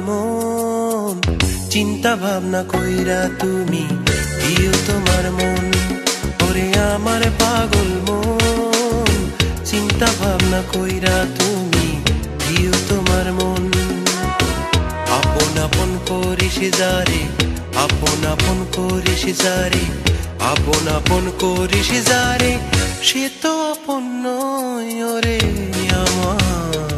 মন চিন্তা ভাবনা কইরা তুমি দিও তোমার মন ওরে আমার পাগল মন চিন্তা ভাবনা কইরা তুমি দিও তোমার মন আপন আপন করিস যারে আপন আপন করিস যারে আপন আপন করিস যারে সে তো আপন নয় ওরে আমার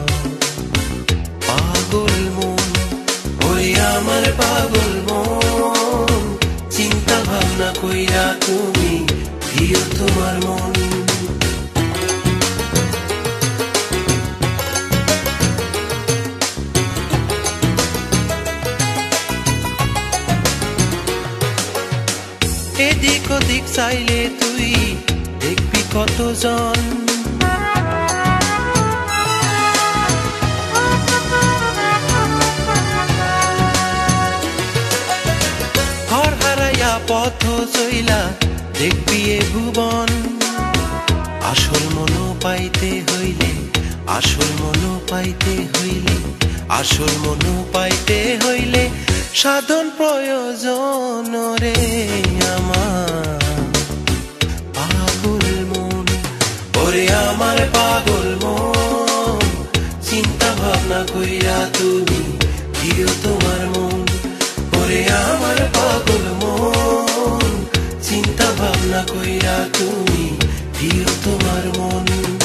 পাগল মন ওরে আমার পাগল মন চিন্তা ভাবনা কইরা তুমি দিও তোমার মন এদিক ওদিক চাইলে তুই দেখবি কতজন ঘর হারাইয়া পথ চইলা দেখবি এ ভুবন আসল মন পাইতে হইলে আসল মন পাইতে হইলে আসল মন পাইতে হইলে সাধন প্রয়োজন রে আমার পাগল মন ওরে আমার পাগল মন চিন্তা ভাবনা কইরা তুমি দিও তোমার মন ওরে আমার পাগল মন চিন্তা ভাবনা কইরা তুমি দিও তোমার মন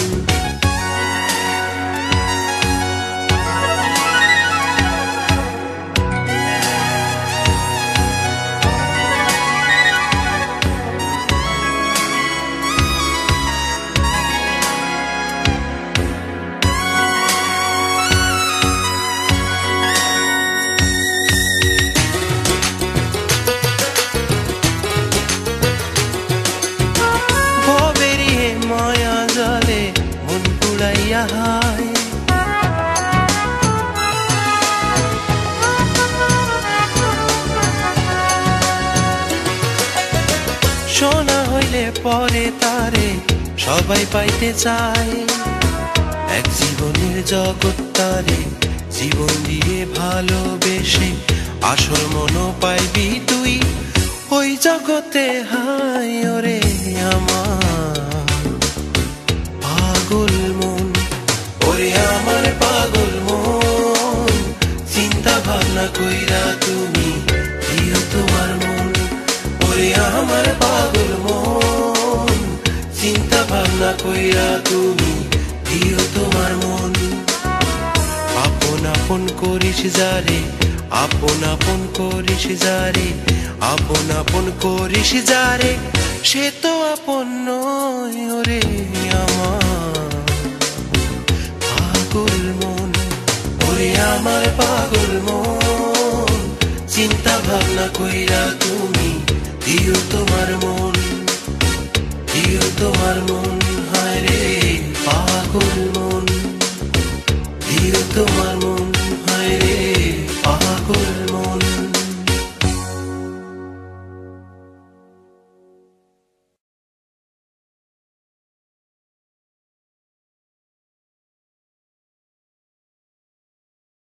শোনা হইলে পরে তারে সবাই পাইতে চায় এক জীবনের জগৎ তারে জীবন দিয়ে ভালোবেসে আসল মন পাইবি তুই ওই জগতে হায় ওরে আমার পাগল মন ওরে আমার পাগল মন চিন্তা ভাবনা কইরা তুমি দিও তোমার মন ওরে আমার পাগল মন চিন্তা ভাবনা কইরা তুমি দিও তোমার মন আপন আপন করিস যারে আপন আপন করিস যারে আপন আপন করিস যারে সে তো আপন নয় ওরে আমার পাগল মন ওরে আমার পাগল মন চিন্তা ভাবনা কইরা তুমি দিও তোমার মন